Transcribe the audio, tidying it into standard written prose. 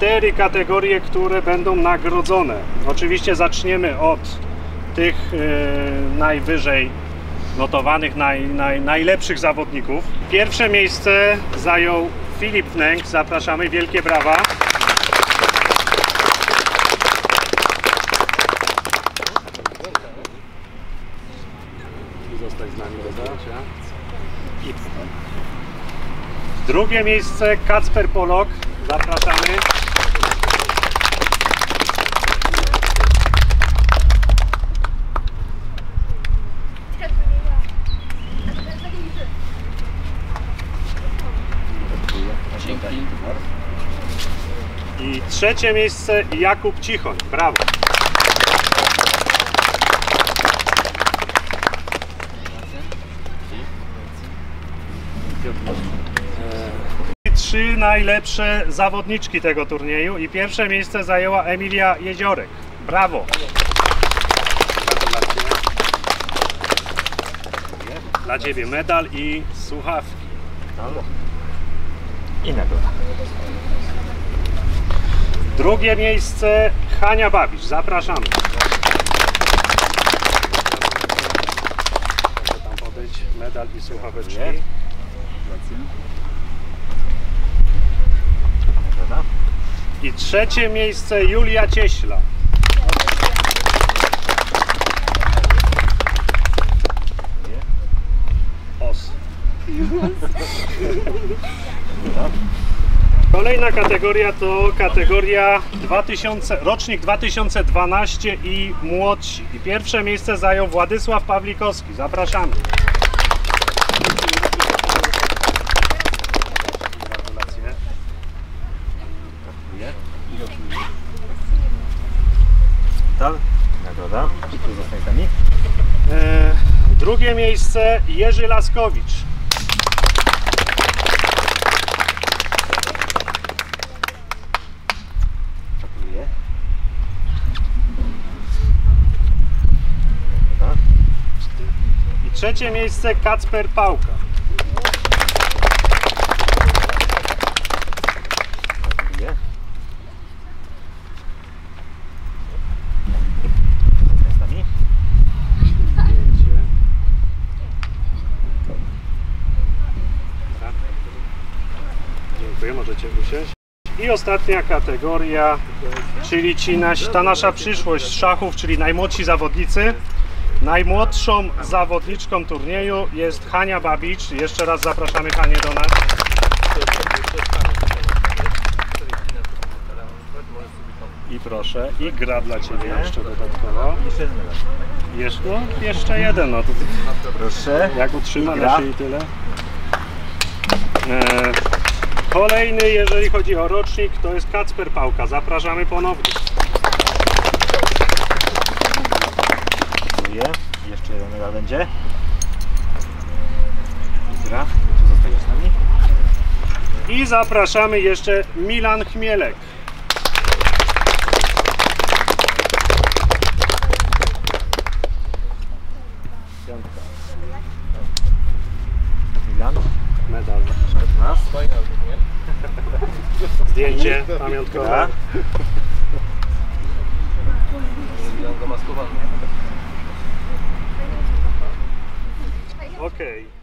4 kategorie, które będą nagrodzone. Oczywiście zaczniemy od tych najwyżej notowanych, najlepszych zawodników. Pierwsze miejsce zajął Filip Wnęk. Zapraszamy, wielkie brawa. Zostać z nami do zdjęcia. Drugie miejsce Kacper Polok. Zapraszamy. I trzecie miejsce Jakub Cichoń. Brawo. Trzy najlepsze zawodniczki tego turnieju i pierwsze miejsce zajęła Emilia Jeziorek. Brawo! Gratulacje. Dla Ciebie medal i słuchawki. I nagroda. Drugie miejsce Hania Babisz. Zapraszamy. Proszę tam podejść. Medal i słuchaweczki. I trzecie miejsce Julia Cieśla. Os. Kolejna kategoria to kategoria rocznik 2012 i młodsi. I pierwsze miejsce zajął Władysław Pawlikowski. Zapraszamy. Nagroda. I tu zostań z nami. Drugie miejsce Jerzy Laskowicz. Gratuluję. I trzecie miejsce Kacper Pałka. Gratuluję. Dziękuję, możecie usiąść. I ostatnia kategoria, czyli ta nasza przyszłość szachów, czyli najmłodsi zawodnicy. Najmłodszą zawodniczką turnieju jest Hania Babicz. Jeszcze raz zapraszamy Hanię do nas. I proszę, i gra dla Ciebie jeszcze dodatkowo. Jeszcze jeden, no to proszę. Jak utrzyma na szyi tyle. Kolejny, jeżeli chodzi o rocznik, to jest Kacper Pałka. Zapraszamy ponownie. Dziękuję. Jeszcze jeden medal będzie. Dobra, tu zostajesz z nami. I zapraszamy jeszcze Milan Chmielek. Milan. Medal. Zdjęcie pamiątkowe. Okej.